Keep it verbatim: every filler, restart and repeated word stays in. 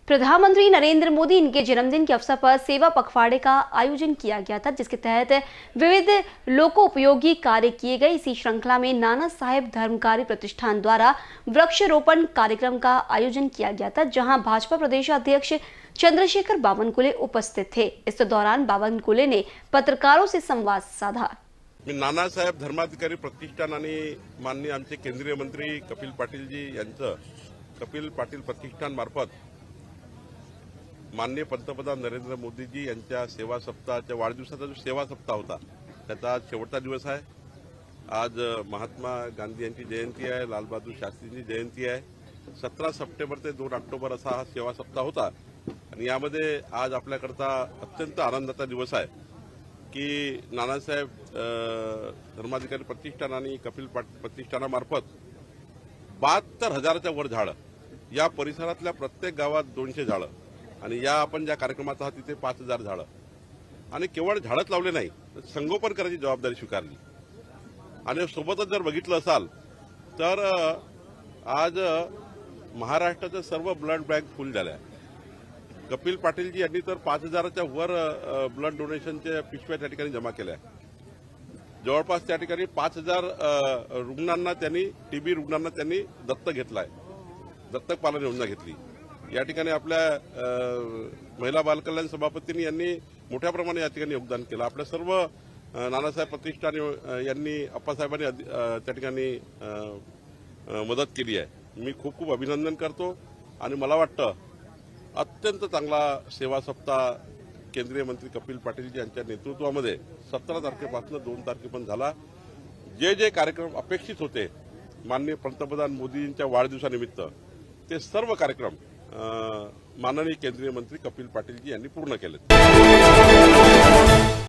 प्रधानमंत्री नरेंद्र मोदी इनके जन्मदिन के अवसर पर सेवा पखवाड़े का आयोजन किया गया था, जिसके तहत विविध लोकोपयोगी कार्य किए गए। इसी श्रृंखला में नाना साहेब धर्मकारी प्रतिष्ठान द्वारा वृक्षारोपण कार्यक्रम का आयोजन किया गया था, जहां भाजपा प्रदेश अध्यक्ष चंद्रशेखर बावनकुले उपस्थित थे। इस दौरान बावनकुले ने पत्रकारों से संवाद साधा। मी नाना साहेब धर्माधिकारी प्रतिष्ठान आणि माननीय आमचे केंद्रीय मंत्री कपिल पाटील जी यांचं कपिल पाटील प्रतिष्ठान मार्फत माननीय पंतप्रधान नरेंद्र मोदीजी यांच्या सेवा सप्ताहाच्या वाढदिवसाचा जो सेवा सप्ताह होता त्याचा आज शेवटचा दिवस आहे। आज महात्मा गांधी यांची जयंती आहे, लालबहादूर शास्त्रींची जयंती आहे। सतरा सप्टेंबर ते दोन ऑक्टोबर असा हा सेवा सप्ताह होता आणि यामध्ये आज आपल्याकरता अत्यंत आनंदाचा दिवस आहे की नानासाहेब धर्माधिकारी प्रतिष्ठान आणि कपिल पाटील प्रतिष्ठानामार्फत बहात्तर हजाराच्या वर झाडं, या परिसरातल्या प्रत्येक गावात दोनशे झाडं आणि या आपण ज्या कार्यक्रमात आहात तिथे पाच हजार झाडं, आणि केवळ झाडच लावले नाही तर संगोपन करायची जबाबदारी स्वीकारली। आणि सोबतच जर बघितलं असाल तर आज महाराष्ट्राचं सर्व ब्लड बँक फुल झाल्या। कपिल पाटीलजी यांनी तर पाच हजाराच्या वर ब्लड डोनेशनच्या पिशव्या त्या ठिकाणी जमा केल्या। जवळपास त्या ठिकाणी पाच हजार रुग्णांना त्यांनी टीबी रुग्णांना त्यांनी दत्तक घेतलाय, दत्तक पालन योजना घेतली। या ठिकाणी आपल्या महिला बालकल्याण सभापतींनी यांनी मोठ्या प्रमाणात या ठिकाणी योगदान केलं। आपल्या सर्व नानासाहेब प्रतिष्ठान यांनी अप्पासाहेबांनी त्या ठिकाणी मदत केली आहे। मी खूप खूप अभिनंदन करतो आणि मला वाटतं अत्यंत चांगला सेवा सप्ताह केंद्रीय मंत्री कपिल पाटीलजी यांच्या नेतृत्वामध्ये सतरा तारखेपासून दोन तारखेपर्यंत झाला। जे जे कार्यक्रम अपेक्षित होते माननीय पंतप्रधान मोदींच्या वाढदिवसानिमित्त ते सर्व कार्यक्रम माननीय केंद्रीय मंत्री कपिल पाटीलजी यांनी पूर्ण केले।